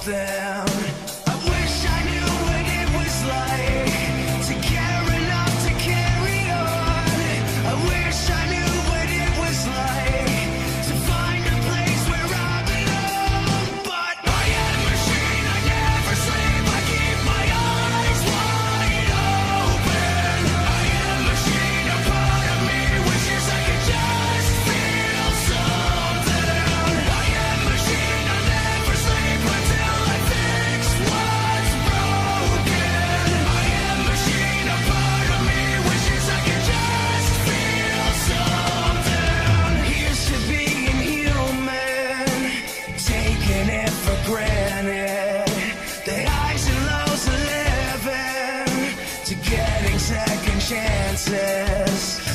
something. I wish I knew what it was like to care enough to carry on. I wish I knew what it was like to find a place where I belong. But I am a machine, I never sleep, I keep my eyes wide open. I am a machine, a part of me wishes I could just feel something. I am a machine, I never sleep until I fix what's broken. I am a machine, a part of me wishes I could just feel something. Here's to being human, taking it for granted. The highs and lows of living, to getting second chances.